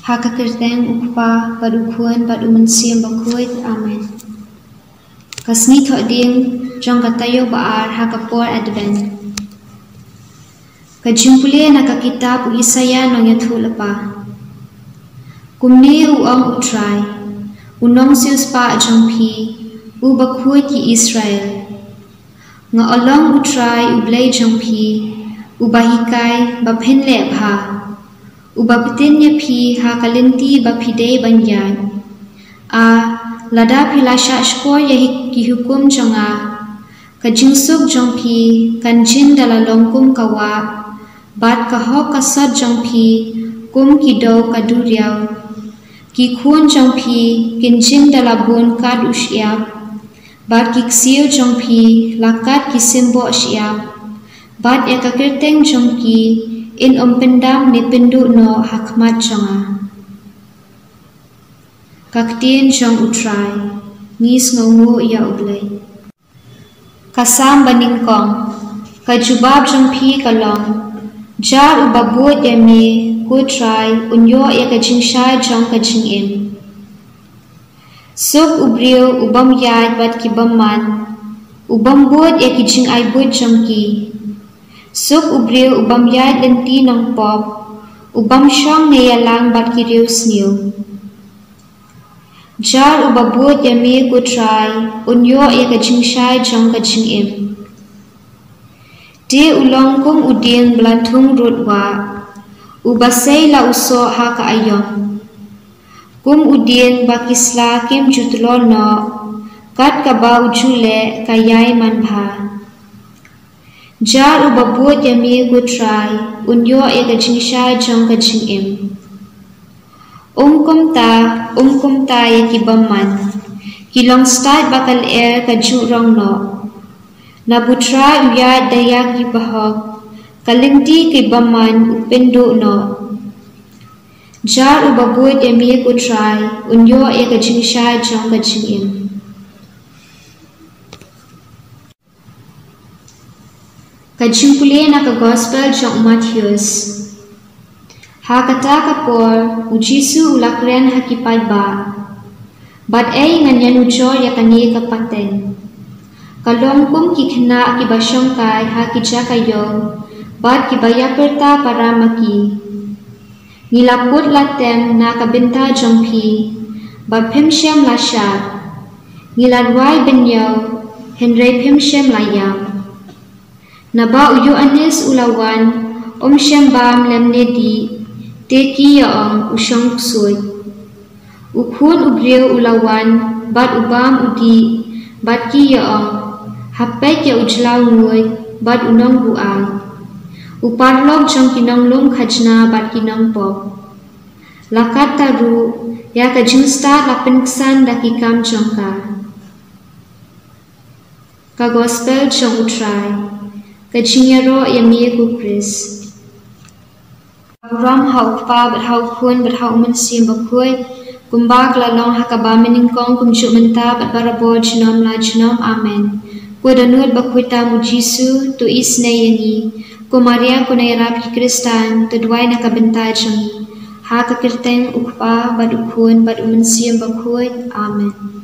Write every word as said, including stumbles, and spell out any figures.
KhasiKatholikTV ukpa badukuan badumensiam bakuit. Amen. Kasni thoding jong katayo baar hakapor advent. Kajumpulia na kitab u Isaya nong yathulapa. Kumni uang utray, unong sius pa ajongpi, u bakuit ki Israel. Nga olong utray u Blei jongpi, u bahikay baphenle bha. U bapitin niya pi hakalinti bapidey banyan. A lada pilasya skor yahik kihukum jonga. Kajingsuk jongpi kanjin dalalongkum kawa. Bat kahok kasod jongpi kum kidaw kaduryaw. Kikun jongpi kinjin dalabun kad usyap. Bat kiksiyo jongpi lakat kisimbo usyap. Bat yakakirteng jongki in umpendam ni pindu no hakmat jonga. Ktien jong utray, ngis ngongu ya ublei. Kasam baningkong, kajubab jong pi kalong, jar ubabut yami kutray unyo ya kajingshay jong kajingim. Suk ubriyo ubam yad bat kibaman, ubam bud ya kijing ay bud jong ki. Suk ubriyo ubam yad lenti nong pop, ubam syong nayalang bat kiriw sniw. Jar ubabut yami kutray, unyo ya kajingshay jong kajingim. Di ulong kum uding belatung rutwa, ubasay la uso ha kaayom. Kum uding bakisla kim jutlol no, kat kabaw jule kayay manbha. Jar ubabut yami kutray, unyo ya kajingshay jong kajingim. Umkum ta, umkum ta ya kibaman, kilong start bakal er kajurong no. Nabutra uyad daya kibahog, kalinti kibaman upendo no. Jar ubabut yami kutray, unyo ya kajingshay jong kajingim. Kajumpulia na ka Gospel jong Matthews. Hakata kapor ujisu ulakren hakipad ba. Bat ay nganyan ujor ya kani kapaten. Kalong kum kikna kibasyong kay hakija kayo. Bat kibaya perta para maki. Nilaput latem na kabinta jong pi. Bat pimsyam lasyat. Niladway binyaw. Henry pimsyam layam. Naba uyo anis ulawan, om siyang bam lemnedi, teki yaong usyong kusoy. Ukun ubriyo ulawan, bat ubam udi, bat ki yaong, hapet ya ujlaw ngoy, bat unong buang. Uparlog jong kinonglong kajna bat kinong pop. Lakat taru, ya kajingsta lapinsan dakikam jong ka. Ka Gospel jong utray. Kajinyaro yami ku Chris. Ram hau pa bat hau kun bat hau mensim bakui. Kumbak lalong hakaba meningkong kumjuk menta bat barabo jinom la jinom. Amen. Ku danut bakuita mu Jisu tu isne yani. Ku Maria ku nairap ki Kristan tu duai nakabenta jangi. Ha kakirteng ukpa bat ukun bat umensim bakui. Amen.